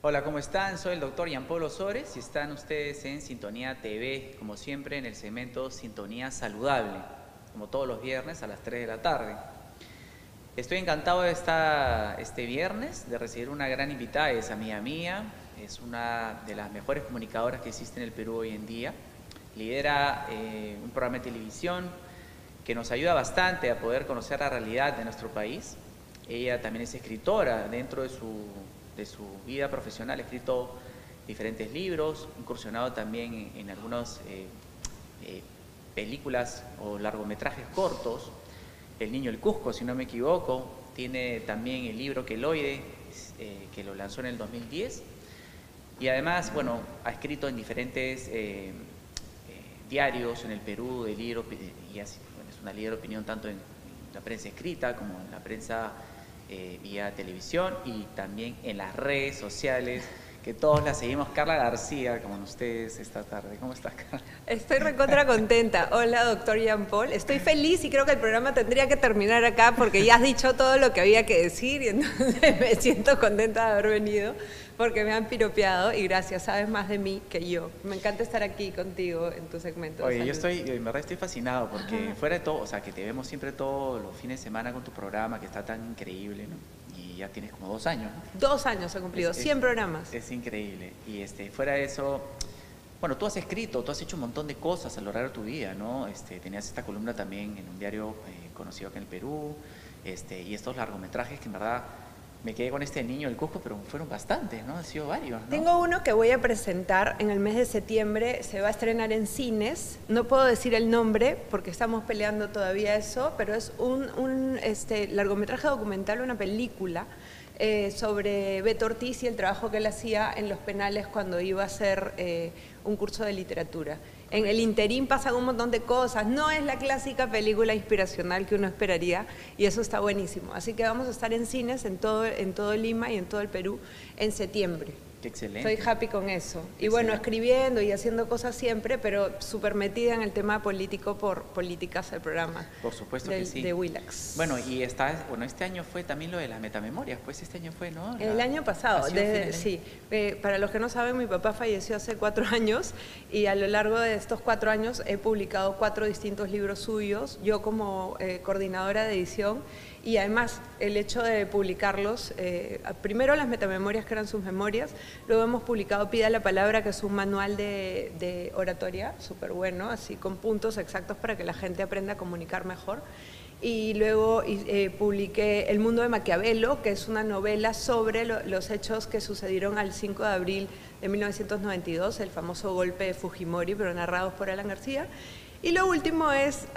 Hola, ¿cómo están? Soy el doctor Jean-Paul Osores y están ustedes en Sintonía TV, como siempre en el segmento Sintonía Saludable, como todos los viernes a las 3 de la tarde. Estoy encantado de estar este viernes de recibir una gran invitada, es amiga mía, es una de las mejores comunicadoras que existe en el Perú hoy en día. Lidera un programa de televisión que nos ayuda bastante a poder conocer la realidad de nuestro país. Ella también es escritora dentro de su vida profesional, ha escrito diferentes libros, incursionado también en algunas películas o largometrajes cortos. El Niño del Cusco, si no me equivoco, tiene también el libro Queloide, que lo lanzó en el 2010. Y además, bueno, ha escrito en diferentes diarios en el Perú de libros, y es una líder de opinión tanto en la prensa escrita como en la prensa vía televisión y también en las redes sociales, que todos la seguimos. Carla García, como ustedes esta tarde. ¿Cómo estás, Carla? Estoy recontra contenta. Hola, doctor Jean-Paul. Estoy feliz y creo que el programa tendría que terminar acá porque ya has dicho todo lo que había que decir y entonces me siento contenta de haber venido porque me han piropeado y gracias, sabes más de mí que yo. Me encanta estar aquí contigo en tu segmento. Oye, en verdad estoy fascinado porque fuera de todo, o sea, que te vemos siempre todos los fines de semana con tu programa que está tan increíble, ¿no? Y ya tienes como 2 años, ¿no? 2 años he cumplido, 100 programas. Es increíble. Y fuera de eso, bueno, tú has escrito, tú has hecho un montón de cosas a lo largo de tu vida, ¿no? Tenías esta columna también en un diario conocido acá en el Perú, y estos largometrajes que en verdad me quedé con este Niño del Cusco, pero fueron bastantes, ¿no? Han sido varios, ¿no? Tengo uno que voy a presentar en el mes de septiembre, se va a estrenar en cines, no puedo decir el nombre porque estamos peleando todavía eso, pero es un largometraje documental, una película sobre Beto Ortiz y el trabajo que él hacía en los penales cuando iba a hacer un curso de literatura. En el interín pasan un montón de cosas, no es la clásica película inspiracional que uno esperaría y eso está buenísimo. Así que vamos a estar en cines en todo Lima y en todo el Perú en septiembre. Qué excelente. Estoy happy con eso. Excelente. Y bueno, escribiendo y haciendo cosas siempre, pero súper metida en el tema político por Políticas, el programa. Por supuesto que sí. De Willax. Bueno, y este año fue también lo de las metamemorias, pues este año fue, ¿no? El año pasado, sí. Para los que no saben, mi papá falleció hace 4 años y a lo largo de estos 4 años he publicado 4 distintos libros suyos, yo como coordinadora de edición. Y además, el hecho de publicarlos, primero las metamemorias, que eran sus memorias, luego hemos publicado Pida la Palabra, que es un manual de oratoria, súper bueno, así con puntos exactos para que la gente aprenda a comunicar mejor. Y luego publiqué El Mundo de Maquiavelo, que es una novela sobre los hechos que sucedieron al 5 de abril de 1992, el famoso golpe de Fujimori, pero narrados por Alan García. Y lo último es,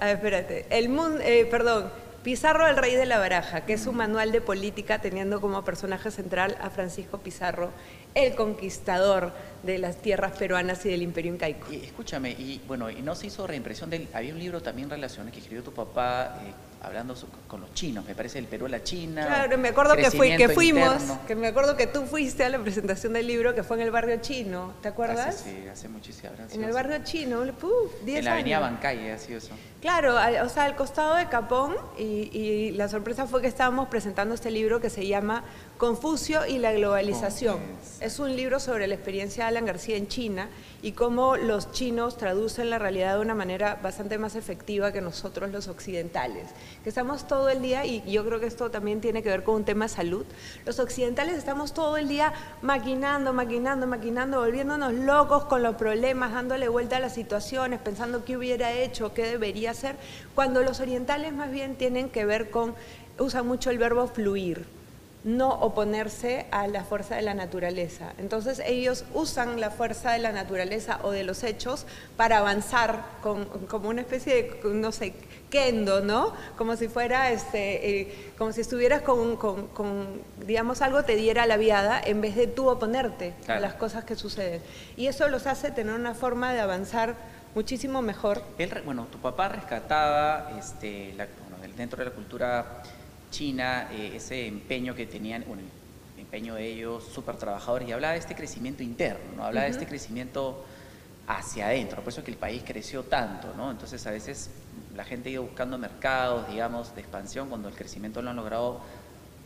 Pizarro, el rey de la baraja, que es un manual de política teniendo como personaje central a Francisco Pizarro, el conquistador de las tierras peruanas y del imperio incaico. Y escúchame, y no se hizo reimpresión había un libro también relacionado que escribió tu papá hablando con los chinos, me parece, el Perú a la China. Claro, me acuerdo que me acuerdo que tú fuiste a la presentación del libro que fue en el barrio chino, ¿te acuerdas? Sí, hace muchísimo. En el barrio chino, 10 años. En la avenida Bancay, ha sido eso. Claro, o sea, al costado de Capón, y la sorpresa fue que estábamos presentando este libro que se llama Confucio y la globalización. Es un libro sobre la experiencia de Alan García en China y cómo los chinos traducen la realidad de una manera bastante más efectiva que nosotros los occidentales, que estamos todo el día, y yo creo que esto también tiene que ver con un tema de salud. Los occidentales estamos todo el día maquinando, volviéndonos locos con los problemas, dándole vuelta a las situaciones, pensando qué hubiera hecho, qué debería hacer, cuando los orientales más bien tienen que ver usan mucho el verbo fluir, no oponerse a la fuerza de la naturaleza. Entonces ellos usan la fuerza de la naturaleza o de los hechos para avanzar como una especie de, no sé, kendo, ¿no? Como si fuera, como si estuvieras digamos, algo te diera la viada en vez de tú oponerte a las cosas que suceden. Y eso los hace tener una forma de avanzar muchísimo mejor. Tu papá rescataba dentro de la cultura china, ese empeño que tenían, el empeño de ellos, súper trabajadores, y hablaba de este crecimiento interno, ¿no? Hablaba de este crecimiento hacia adentro, por eso es que el país creció tanto, ¿no? Entonces a veces la gente ha ido buscando mercados, digamos, de expansión, cuando el crecimiento lo han logrado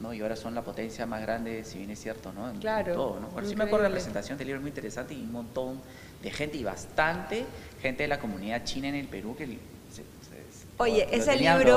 ¿no? Y ahora son la potencia más grande, si bien es cierto, ¿no? En todo, ¿no? Bueno, sí me acuerdo de la presentación del libro, muy interesante, y un montón de gente, y bastante gente de la comunidad china en el Perú que oye, ese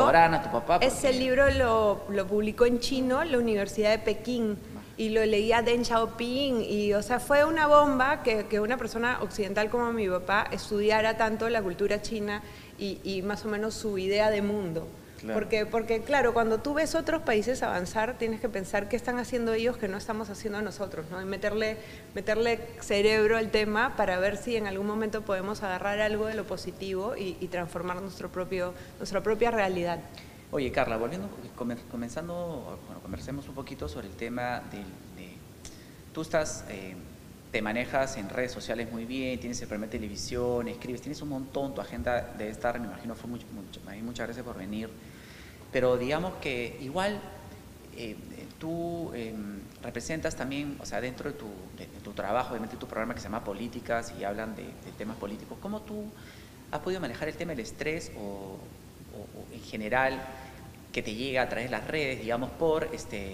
libro lo publicó en chino la Universidad de Pekín y lo leía Deng Xiaoping y, o sea, fue una bomba que una persona occidental como mi papá estudiara tanto la cultura china y más o menos su idea de mundo. Claro. Porque, claro, cuando tú ves otros países avanzar, tienes que pensar qué están haciendo ellos que no estamos haciendo nosotros, ¿no? Y meterle cerebro al tema para ver si en algún momento podemos agarrar algo de lo positivo y transformar nuestra propia realidad. Oye, Carla, conversemos un poquito sobre el tema tú te manejas en redes sociales muy bien, tienes el programa de televisión, escribes, tienes un montón, tu agenda debe estar, me imagino, muchas gracias por venir, pero digamos que igual tú representas también, o sea, dentro de tu trabajo, obviamente tu programa que se llama Políticas y hablan de temas políticos, ¿cómo tú has podido manejar el tema del estrés o en general que te llega a través de las redes, digamos, por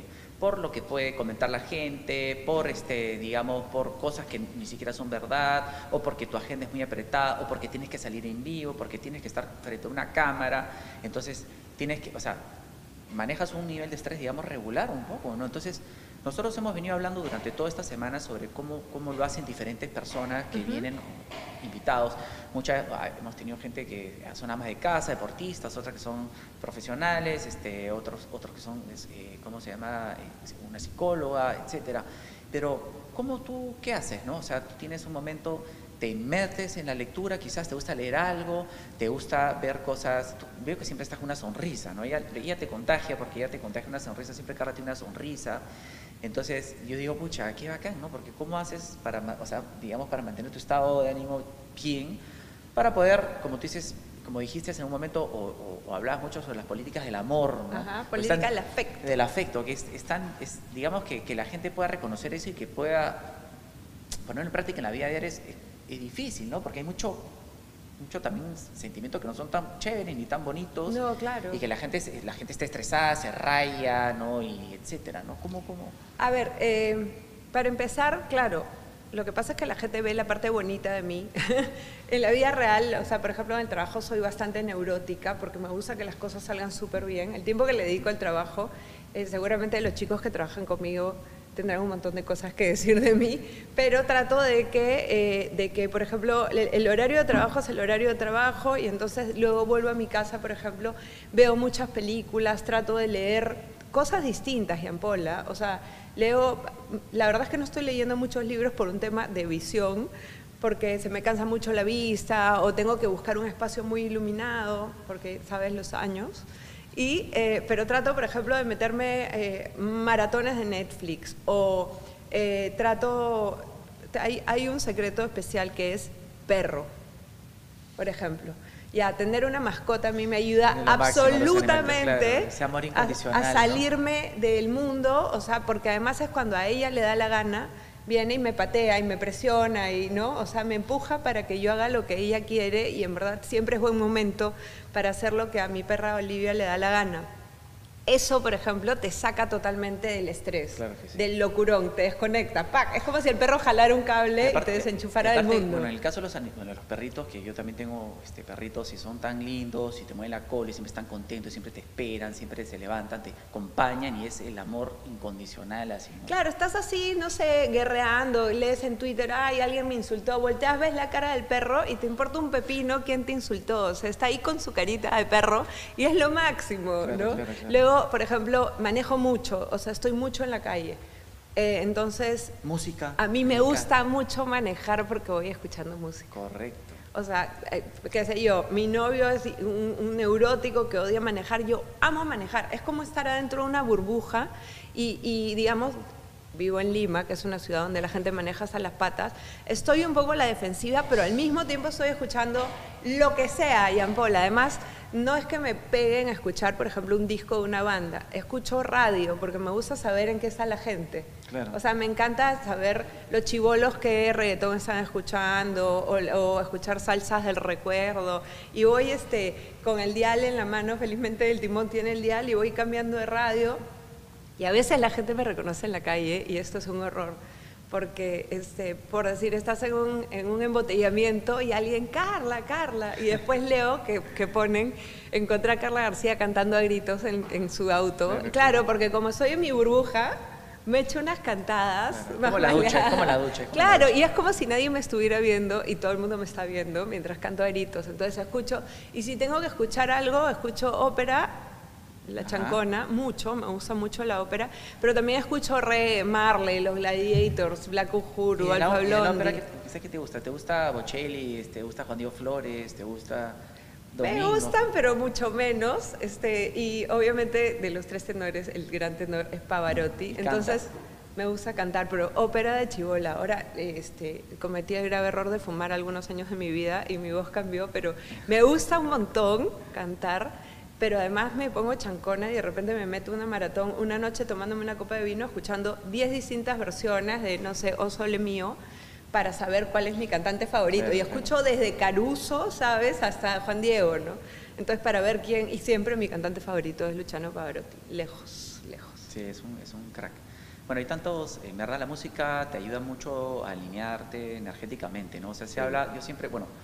lo que puede comentar la gente, digamos, por cosas que ni siquiera son verdad, o porque tu agenda es muy apretada, o porque tienes que salir en vivo, porque tienes que estar frente a una cámara, entonces o sea, manejas un nivel de estrés, digamos, regular un poco, ¿no? Entonces, nosotros hemos venido hablando durante toda esta semana sobre cómo lo hacen diferentes personas que vienen invitados. Hemos tenido gente que son amas de casa, deportistas, otras que son profesionales, otros que son, ¿cómo se llama? Una psicóloga, etcétera. Pero, ¿qué haces, no? O sea, tú tienes un momento, te metes en la lectura, quizás te gusta leer algo, te gusta ver cosas, veo que siempre estás con una sonrisa, ¿no? Ella te contagia, porque ella te contagia una sonrisa, siempre Carla tiene una sonrisa. Entonces yo digo, pucha, qué bacán, ¿no? Porque ¿cómo haces para mantener tu estado de ánimo bien, para poder, como tú dices, como dijiste en un momento, o hablabas mucho sobre las políticas del amor, ¿no? Ajá, política del afecto. Del afecto, que digamos que la gente pueda reconocer eso y que pueda ponerlo en práctica en la vida diaria es difícil, ¿no? Porque hay mucho también sentimientos que no son tan chéveres ni tan bonitos. No, claro. Y que la gente está estresada, se raya, ¿no? Y etcétera, ¿no? ¿Cómo? A ver, para empezar, claro, lo que pasa es que la gente ve la parte bonita de mí. En la vida real, o sea, por ejemplo, en el trabajo soy bastante neurótica porque me gusta que las cosas salgan súper bien. El tiempo que le dedico al trabajo, seguramente los chicos que trabajan conmigo tendrán un montón de cosas que decir de mí, pero trato de que por ejemplo, el horario de trabajo es el horario de trabajo y entonces luego vuelvo a mi casa, por ejemplo, veo muchas películas, trato de leer cosas distintas, Gianpola, o sea, la verdad es que no estoy leyendo muchos libros por un tema de visión, porque se me cansa mucho la vista o tengo que buscar un espacio muy iluminado, porque sabes los años. Pero trato, por ejemplo, de meterme maratones de Netflix o hay un secreto especial que es perro, por ejemplo. Ya, tener una mascota a mí me ayuda absolutamente a salirme, ¿no?, del mundo, o sea, porque además es cuando a ella le da la gana, viene y me patea y me presiona y, ¿no? O sea, me empuja para que yo haga lo que ella quiere y en verdad siempre es buen momento para hacer lo que a mi perra Olivia le da la gana. Eso, por ejemplo, te saca totalmente del estrés, claro que sí, del locurón, te desconecta, ¡pac! Es como si el perro jalara un cable y te desenchufara del mundo. Bueno, en el caso de los perritos, que yo también tengo perritos y son tan lindos y te mueven la cola y siempre están contentos, siempre te esperan, siempre se levantan, te acompañan y es el amor incondicional así, ¿no? Claro, estás así, no sé, guerreando, lees en Twitter, ay, alguien me insultó, volteas, ves la cara del perro y te importa un pepino quién te insultó, o sea, está ahí con su carita de perro y es lo máximo, claro, ¿no? Claro. Luego, por ejemplo, manejo mucho, o sea, estoy mucho en la calle. Entonces, música. A mí me gusta mucho manejar porque voy escuchando música. Correcto. O sea, qué sé yo, mi novio es un neurótico que odia manejar, yo amo manejar. Es como estar adentro de una burbuja y digamos, vivo en Lima, que es una ciudad donde la gente maneja hasta las patas, estoy un poco a la defensiva, pero al mismo tiempo estoy escuchando lo que sea, Gianpola. Además, no es que me peguen a escuchar, por ejemplo, un disco de una banda. Escucho radio porque me gusta saber en qué está la gente. Claro. O sea, me encanta saber los chibolos que reggaetón están escuchando o escuchar salsas del recuerdo. Y voy con el dial en la mano, felizmente el timón tiene el dial, y voy cambiando de radio. Y a veces la gente me reconoce en la calle y esto es un horror. Porque, por decir, estás en un embotellamiento y alguien, Carla, y después leo que ponen, encontré a Carla García cantando a gritos en su auto. Claro, porque como soy en mi burbuja, me echo unas cantadas. Como la ducha. Claro, y es como si nadie me estuviera viendo y todo el mundo me está viendo mientras canto a gritos. Entonces escucho, y si tengo que escuchar algo, escucho ópera, la chancona, mucho, me gusta mucho la ópera, pero también escucho Marley, los Gladiators, Black Uhuru, Alfa Blondy. ¿Qué te gusta? ¿Te gusta Bocelli? ¿Te gusta Juan Diego Flores? ¿Te gusta Domingo? Me gustan, pero mucho menos. Y obviamente de los tres tenores, el gran tenor es Pavarotti. Entonces me gusta cantar, pero ópera de chibola. Ahora cometí el grave error de fumar algunos años de mi vida y mi voz cambió, pero me gusta un montón cantar. Pero además me pongo chancona y de repente me meto una maratón, una noche tomándome una copa de vino, escuchando 10 distintas versiones de, no sé, O Sole Mío, para saber cuál es mi cantante favorito. Y escucho desde Caruso, ¿sabes?, hasta Juan Diego, ¿no? Entonces, para ver quién, y siempre mi cantante favorito es Luciano Pavarotti, lejos. Sí, es un crack. Bueno, hay tantos, en verdad la música te ayuda mucho a alinearte energéticamente, ¿no? O sea, se habla, yo siempre, bueno,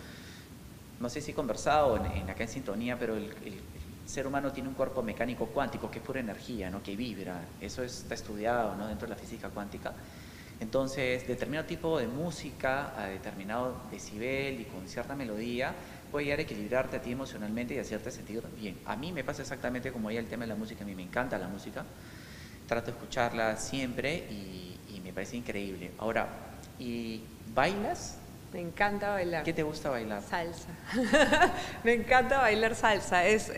no sé si he conversado acá en Sintonía, pero el ser humano tiene un cuerpo mecánico cuántico que es pura energía, ¿no? Que vibra. Eso está estudiado, ¿no? Dentro de la física cuántica. Entonces, determinado tipo de música a determinado decibel y con cierta melodía puede llegar a equilibrarte a ti emocionalmente y hacerte sentir bien. A mí me pasa exactamente como ya el tema de la música. A mí me encanta la música. Trato de escucharla siempre y me parece increíble. Ahora, ¿y bailas? Me encanta bailar. ¿Qué te gusta bailar? Salsa. Me encanta bailar salsa. Es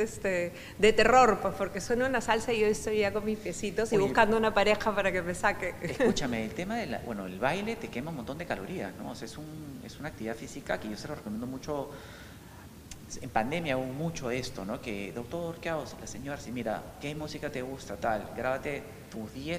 de terror, pues, porque suena una salsa y yo estoy ya con mis piecitos y buscando una pareja para que me saque. Escúchame, el tema el baile te quema un montón de calorías, ¿no? O sea, es una actividad física que yo se lo recomiendo mucho. En pandemia hubo mucho esto, ¿no? Que, doctor, ¿qué hago? La señora, si mira, ¿qué música te gusta? Tal, grábate tus 10,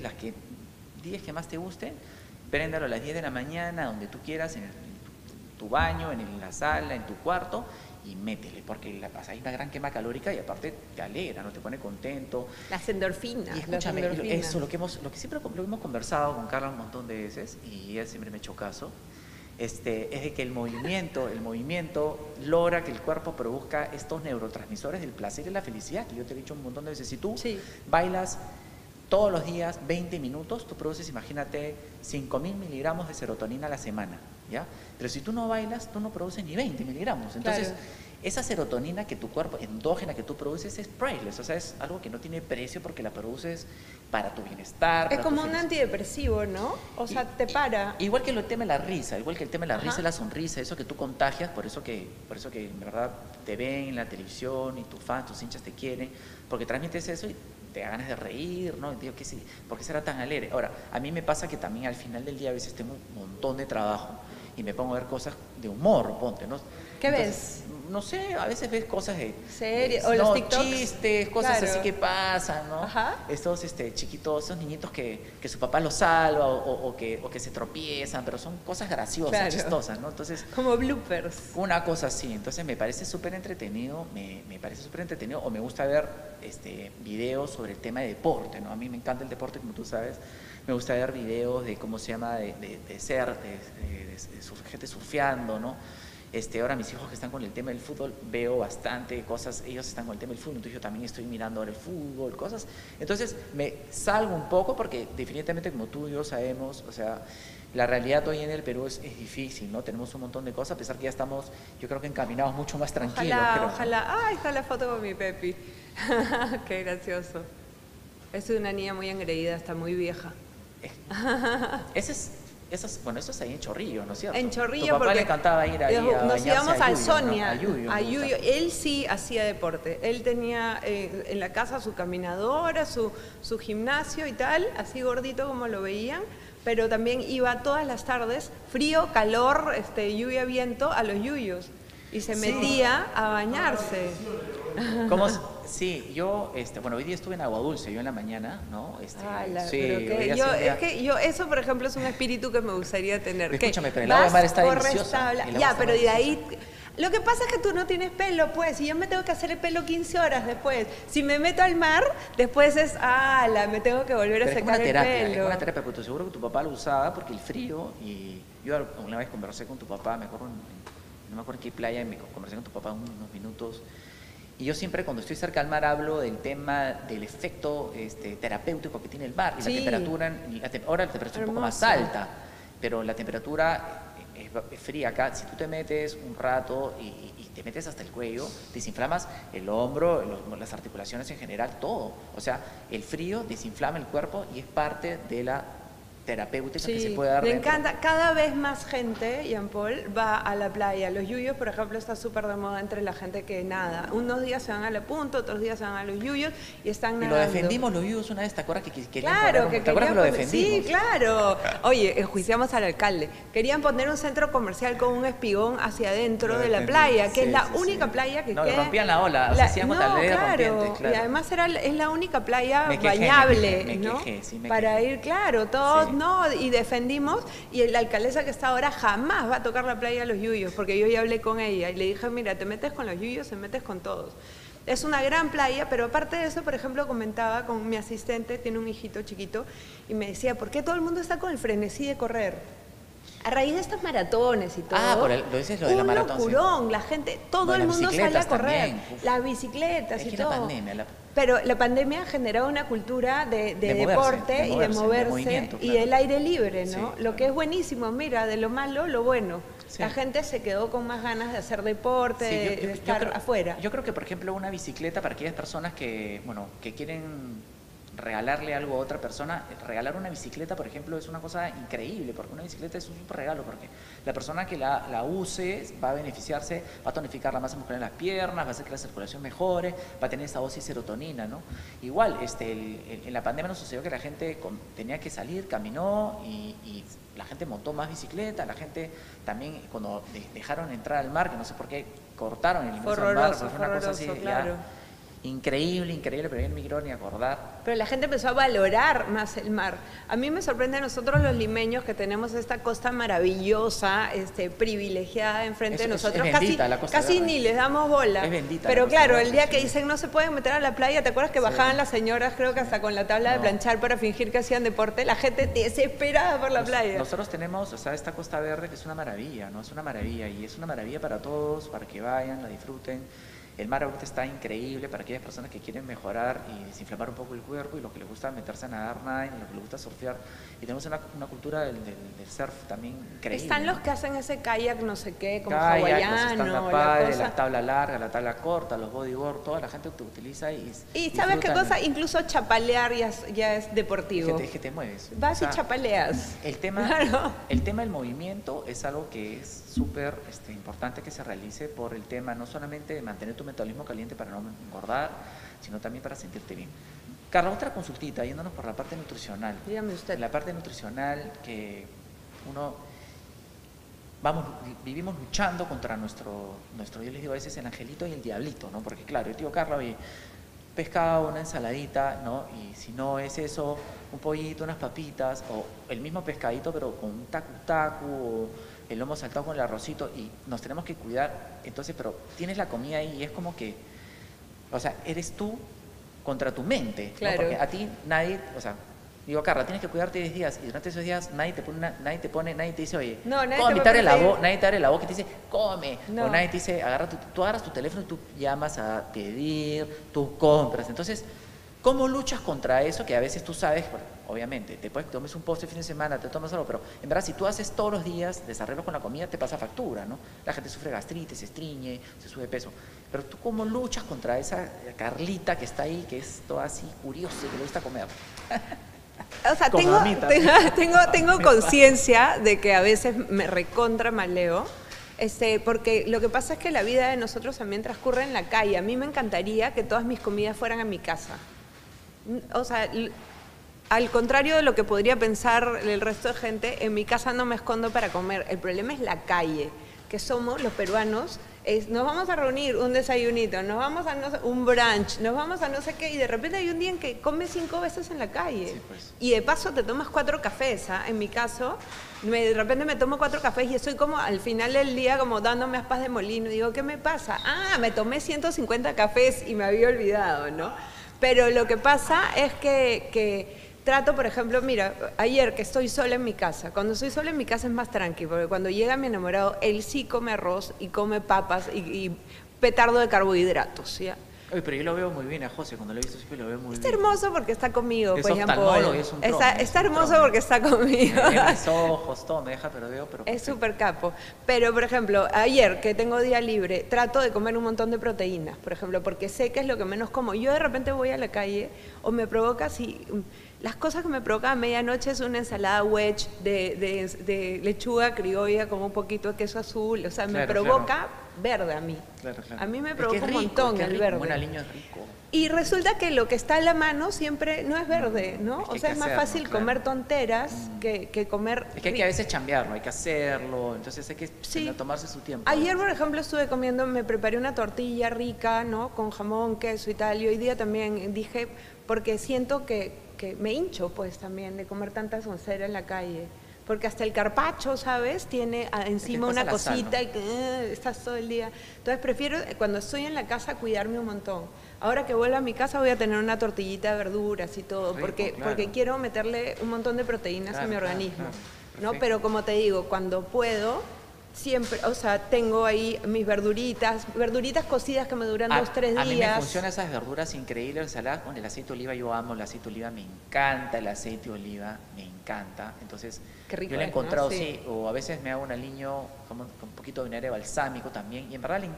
10 que más te gusten, préndalo a las 10 de la mañana, donde tú quieras, en tu baño, en la sala, en tu cuarto, y métele, porque hay una gran quema calórica y aparte te alegra, ¿no? Te pone contento. Las endorfinas. Y escúchame, eso, lo que hemos conversado con Carla un montón de veces, y ella siempre me ha hecho caso, es de que el movimiento logra que el cuerpo produzca estos neurotransmisores del placer y la felicidad, que yo te he dicho un montón de veces. Si tú bailas todos los días 20 minutos, tú produces, imagínate, 5.000 miligramos de serotonina a la semana, ¿ya? Pero si tú no bailas, tú no produces ni 20 miligramos. Entonces, esa serotonina que tu cuerpo, endógena que tú produces, es priceless, o sea, es algo que no tiene precio porque la produces para tu bienestar. Es como un antidepresivo, ¿no? O sea, te para. Igual que el tema de la risa, risa y la sonrisa, eso que tú contagias, por eso que en verdad te ven en la televisión y tus fans, tus hinchas te quieren, porque transmites eso y te da ganas de reír, ¿no? Digo, ¿por qué será tan alegre? Ahora, a mí me pasa que también al final del día a veces tengo un montón de trabajo y me pongo a ver cosas de humor, ponte, ¿no? ¿Qué ves? No sé, a veces ves cosas de... ¿Serie? ¿O los TikToks? Chistes, cosas así que pasan, ¿no? Estos chiquitos, esos niñitos que su papá los salva o que se tropiezan, pero son cosas graciosas, chistosas, ¿no? Entonces... Como bloopers. Una cosa así, entonces me parece súper entretenido, o me gusta ver videos sobre el tema de deporte, ¿no? A mí me encanta el deporte, como tú sabes. Me gusta ver videos de cómo se llama, de gente surfeando, ¿no? Ahora mis hijos que están con el tema del fútbol, veo bastante cosas, ellos están con el tema del fútbol, entonces yo también estoy mirando ahora el fútbol, cosas. Entonces me salgo un poco porque definitivamente, como tú y yo sabemos, o sea, la realidad hoy en el Perú es difícil, ¿no? Tenemos un montón de cosas, a pesar que ya estamos, yo creo que encaminados mucho más tranquilos. Ojalá. Ay, está la foto con mi Pepi. Qué gracioso. Es una niña muy engreída, está muy vieja. Eso es ahí en Chorrillo, ¿no es cierto? En Chorrillo, tu papá porque le encantaba ir ahí nos íbamos al Sonia, a Yuyo. Él sí hacía deporte. Él tenía en la casa su caminadora, su gimnasio y tal, así gordito como lo veían, pero también iba todas las tardes, frío, calor, lluvia, viento, a los yuyos. Y se metía a bañarse. Sí, yo, bueno, hoy día estuve en Agua Dulce, yo en la mañana, ¿no? Sí, es que yo, eso por ejemplo es un espíritu que me gustaría tener. Escúchame, pero el agua de mar está deliciosa. Ya, pero de ahí... Lo que pasa es que tú no tienes pelo, pues, y yo me tengo que hacer el pelo 15 horas después. Si me meto al mar, después me tengo que volver a secar el pelo. Es una terapia, pero seguro que tu papá lo usaba porque el frío, y yo una vez conversé con tu papá, no me acuerdo en qué playa, conversé con tu papá unos minutos, y yo siempre cuando estoy cerca al mar hablo del tema del efecto terapéutico que tiene el mar, y la temperatura, ahora la temperatura es un poco más alta, pero la temperatura es fría acá. Si tú te metes un rato y te metes hasta el cuello, desinflamas el hombro, las articulaciones en general, todo. O sea, el frío desinflama el cuerpo y es parte de la terapéutica que se puede dar. Me encanta, cada vez más gente, Jean Paul, va a la playa. Los yuyos, por ejemplo, está súper de moda entre la gente que nada. Unos días se van a la punta, otros días se van a los yuyos y están nadando. Y lo defendimos los yuyos una vez, ¿te acuerdas que querían claro, ¿te acuerdas que lo defendimos? Sí, claro. Oye, enjuiciamos al alcalde. Querían poner un centro comercial con un espigón hacia adentro de la playa, que es la única playa que queda. No, rompían la ola, hacían claro. Y además es la única playa bañable, me ¿no? Quejé, para ir, claro, todos, no, y defendimos, y la alcaldesa que está ahora jamás va a tocar la playa de los yuyos, porque yo ya hablé con ella y le dije, mira, te metes con los yuyos, te metes con todos. Es una gran playa, pero aparte de eso, por ejemplo, comentaba con mi asistente, tiene un hijito chiquito, y me decía, ¿por qué todo el mundo está con el frenesí de correr? A raíz de estos maratones y todo. Lo dices lo de la maratón. Un locurón, la gente, todo el mundo sale a correr. Las bicicletas y todo. Pero la pandemia ha generado una cultura de deporte y de moverse y del aire libre, ¿no? Lo que es buenísimo, mira, de lo malo, lo bueno. La gente se quedó con más ganas de hacer deporte, de estar afuera. Yo creo que, por ejemplo, una bicicleta para aquellas personas que quieren regalarle algo a otra persona, regalar una bicicleta, por ejemplo, es una cosa increíble, porque una bicicleta es un súper regalo, porque la persona que la use va a beneficiarse, va a tonificar la masa muscular en las piernas, va a hacer que la circulación mejore, va a tener esa dosis de serotonina, ¿no? Igual, en la pandemia nos sucedió que la gente tenía que salir, caminó y la gente montó más bicicleta, la gente también cuando dejaron entrar al mar, que no sé por qué cortaron el ingreso al mar, fue una cosa así, claro. Increíble, pero yo no me quiero ni acordar. Pero la gente empezó a valorar más el mar. A mí me sorprende a nosotros los limeños que tenemos esta costa maravillosa, privilegiada enfrente de nosotros. Es bendita, casi ni les damos bola. Es bendita. Pero claro, el día que dicen no se pueden meter a la playa, ¿te acuerdas que bajaban las señoras, creo que hasta con la tabla de planchar para fingir que hacían deporte? La gente desesperada por la playa. Nosotros tenemos, esta Costa Verde que es una maravilla, ¿no? Es una maravilla y es una maravilla para todos, para que vayan, la disfruten. El mar ahorita está increíble para aquellas personas que quieren mejorar y desinflamar un poco el cuerpo y los que les gusta meterse a nadar, y los que les gusta surfear. Y tenemos una cultura del surf también increíble. Están los que hacen ese kayak, no sé qué, como kayak, hawaiano, la tabla larga, la tabla corta, los bodyboard, toda la gente que utiliza y ¿sabes qué cosa? Incluso chapalear ya es deportivo. Es que te mueves. Vas y chapaleas. El tema del movimiento es algo que es súper importante que se realice por el tema no solamente de mantener tu metabolismo caliente para no engordar, sino también para sentirte bien. Carla, otra consultita, yéndonos por la parte nutricional. Dígame usted. La parte nutricional que vivimos luchando contra nuestro, yo les digo a veces el angelito y el diablito, ¿no? Porque claro, yo digo, Carla, oye, pescado, una ensaladita, ¿no? Y si no es eso, un pollito, unas papitas, o el mismo pescadito, pero con un tacu, o el lomo saltado con el arrocito, y nos tenemos que cuidar. Entonces, pero tienes la comida ahí y es como que, o sea, eres tú contra tu mente, ¿no? Claro. Porque a ti nadie, digo, Carla, tienes que cuidarte 10 días y durante esos días nadie te dice, oye, nadie te abre la boca y te dice, come, o nadie te dice, tú agarras tu teléfono y tú llamas a pedir, tú compras. Entonces, ¿cómo luchas contra eso? Que a veces tú sabes, obviamente, te tomes un postre el fin de semana, te tomas algo, pero en verdad si tú haces todos los días desarreglos con la comida, te pasa factura, ¿no? La gente sufre gastritis, se estriñe, se sube peso. Pero tú, ¿cómo luchas contra esa Carlita que está ahí, que es toda así curiosa y que le gusta comer? O sea, tengo conciencia de que a veces me recontra maleo, porque lo que pasa es que la vida de nosotros también transcurre en la calle. A mí me encantaría que todas mis comidas fueran en mi casa. O sea, al contrario de lo que podría pensar el resto de gente, en mi casa no me escondo para comer. El problema es la calle. que somos los peruanos, nos vamos a reunir, un desayunito, nos vamos a un brunch, nos vamos a no sé qué, y de repente hay un día en que comes 5 veces en la calle. Sí, pues. Y de paso te tomas 4 cafés, ¿ah? En mi caso, de repente me tomo 4 cafés y estoy como al final del día como dándome aspas de molino. Y digo, ¿qué me pasa? Ah, me tomé 150 cafés y me había olvidado, ¿no? Pero lo que pasa es que trato, por ejemplo, mira, ayer que estoy sola en mi casa, cuando estoy sola en mi casa es más tranqui, porque cuando llega mi enamorado, él sí come arroz y come papas y petardo de carbohidratos, ¿ya? Oye, pero yo lo veo muy bien a José, cuando lo he visto siempre lo veo muy bien. Está hermoso porque está conmigo, Es pues, oftalmólogo, Jean-Paul. es un tron, Está es un hermoso tron. porque está conmigo. Me ve mis ojos, todo me deja perdido, pero Es perfecto. súper capo. Pero, por ejemplo, ayer que tengo día libre, trato de comer un montón de proteínas, por ejemplo, porque sé que es lo que menos como. Yo de repente voy a la calle o me provoca si... Las cosas que me provocan a medianoche es una ensalada wedge de lechuga criolla con un poquito de queso azul. O sea, me Claro, provoca verde a mí. Claro, claro. A mí me Es que provoca es un rico, montón es que es el rico, verde. Un aliño es rico. Y resulta que lo que está a la mano siempre no es verde, ¿no? Es que O hay sea, que es más hacerlo, fácil claro. comer tonteras que comer... Es que hay que a veces chambearlo, hay que hacerlo, entonces hay que Sí. tomarse su tiempo. Ayer, por ejemplo, estuve comiendo, me preparé una tortilla rica, ¿no? Con jamón, queso y tal. Y hoy día también dije, porque siento que me hincho, pues, también de comer tanta soncera en la calle. Porque hasta el carpaccio, ¿sabes? Tiene encima pasa una la sal, cosita ¿no? y que estás todo el día. Entonces prefiero, cuando estoy en la casa, cuidarme un montón. Ahora que vuelvo a mi casa voy a tener una tortillita de verduras y todo, Rico, porque claro. quiero meterle un montón de proteínas Claro, a mi claro, organismo. claro. ¿No? Perfecto. Pero como te digo, cuando puedo, siempre, o sea, tengo ahí mis verduritas cocidas que me duran 2-3 días. A mí me funcionan esas verduras increíbles, ensaladas con el aceite de oliva. Yo amo el aceite de oliva, me encanta el aceite de oliva, me encanta. Entonces, Qué rico yo lo he es, ¿no? encontrado, Sí. sí, o a veces me hago un aliño con un poquito de vinagre balsámico también. Y en verdad le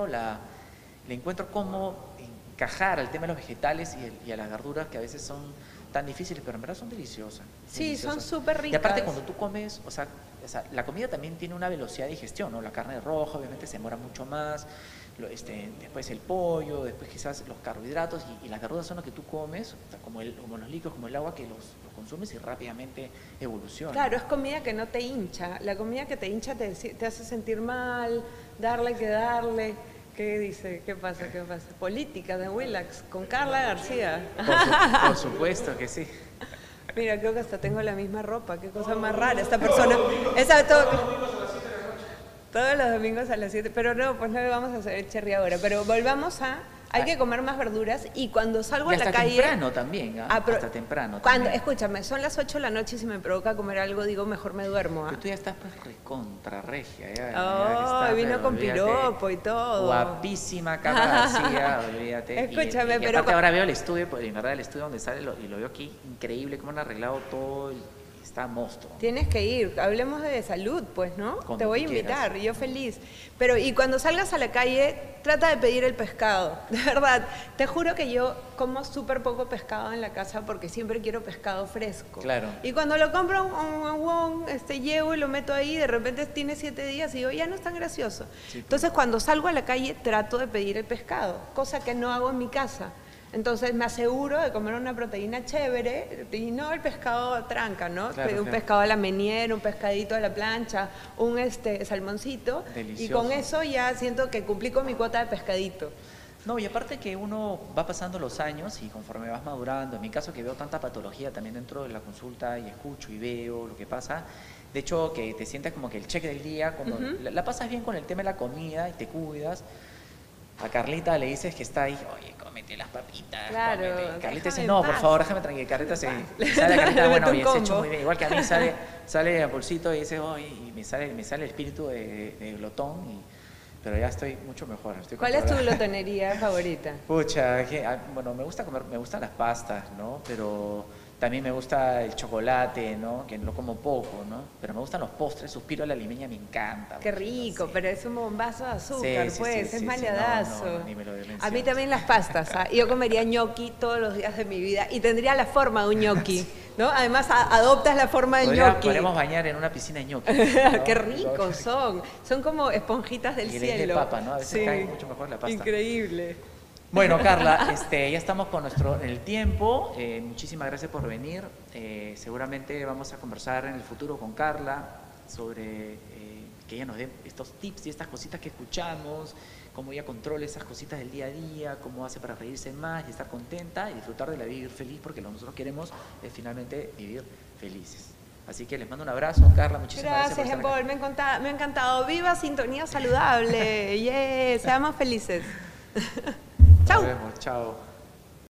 encuentro cómo encajar al tema de los vegetales y a las verduras que a veces son tan difíciles, pero en verdad son deliciosas. Sí, deliciosas. son súper Y aparte ricas. cuando tú comes, o sea, la comida también tiene una velocidad de digestión, ¿no? La carne roja obviamente se demora mucho más, después el pollo, después quizás los carbohidratos y las verduras son lo que tú comes, o sea, como los líquidos, como el agua que los consumes y rápidamente evolucionan. Claro, es comida que no te hincha. La comida que te hincha te hace sentir mal, darle que darle. ¿Qué dice? ¿Qué pasa? ¿Qué pasa? Política de Willax con Carla García. Por supuesto que sí. Mira, creo que hasta tengo la misma ropa. Qué cosa más rara esta persona. Todos los domingos a las 7. Pero no, pues no le vamos a hacer el cherry ahora. Pero volvamos a... Hay que comer más verduras y cuando salgo Y a la hasta calle... temprano también, ¿ah? Ah, pero Hasta temprano cuando, también. escúchame, son las 8 de la noche y si me provoca comer algo, digo, mejor me duermo. ¿ah? Pero tú ya estás pues recontra regia. Ya, Oh, está, vino pero con olvídate. piropo y todo. Guapísima Carla García, olvídate. Escúchame, y pero aparte ahora veo el estudio, pues, en verdad el estudio donde sale, y lo veo aquí, increíble, cómo han arreglado todo, está monstruo. Tienes que ir, hablemos de salud, pues, ¿no? Cuando Te voy a tú invitar, quieras. yo feliz. Pero, y cuando salgas a la calle, trata de pedir el pescado, de verdad. Te juro que yo como súper poco pescado en la casa porque siempre quiero pescado fresco. Claro. Y cuando lo compro, llevo y lo meto ahí, de repente tiene 7 días y digo, ya no es tan gracioso. Sí, pues. Entonces, cuando salgo a la calle, trato de pedir el pescado, cosa que no hago en mi casa. Entonces me aseguro de comer una proteína chévere y no el pescado tranca, ¿no? Claro, Un claro. pescado a la meñiera, un pescadito a la plancha, un salmoncito. Delicioso. Y con eso ya siento que cumplí con mi cuota de pescadito. No, y aparte que uno va pasando los años y conforme vas madurando, en mi caso que veo tanta patología también dentro de la consulta y escucho y veo lo que pasa, de hecho que te sientas como que el cheque del día, cuando la pasas bien con el tema de la comida y te cuidas, a Carlita le dices que está ahí, oye, cómete las papitas, Claro, cómete. Carlita déjame dice, en no, por paz. favor, déjame tranquila. Carlita sale a Carlita, Le bueno, meto un bien, se ha hecho combo. muy bien. Igual que a mí sale a bolsito y dice, oye, y me sale el espíritu de glotón, pero ya estoy mucho mejor. Estoy ¿Cuál es tu controlado. glotonería favorita? Pucha, bueno, me gusta comer, me gustan las pastas, ¿no? Pero también me gusta el chocolate, ¿no? Que lo como poco, ¿no? Pero me gustan los postres, suspiro a la limeña, me encanta. Qué rico, Sí. pero es un bombazo de azúcar, Sí, pues, sí, es sí, maleadazo. no, ni me lo menciones. A mí también las pastas, ¿ah? Yo comería ñoqui todos los días de mi vida y tendría la forma de un ñoqui, ¿no? Además, adoptas la forma del ñoqui. Podríamos bañar en una piscina de ñoqui. Qué ricos son como esponjitas del Y cielo. de papa, ¿no? A veces cae mucho mejor la pasta. Increíble. Bueno, Carla, ya estamos con el tiempo. Muchísimas gracias por venir. Seguramente vamos a conversar en el futuro con Carla sobre que ella nos dé estos tips y estas cositas que escuchamos, cómo ella controla esas cositas del día a día, cómo hace para reírse más y estar contenta y disfrutar de la vida y vivir feliz, porque lo que nosotros queremos es finalmente vivir felices. Así que les mando un abrazo, Carla, muchísimas gracias por estar Paul, me ha encantado. ¡Viva Sintonía Saludable! ¡Yeah! Seamos felices. ¡Chao! Nos vemos, chao.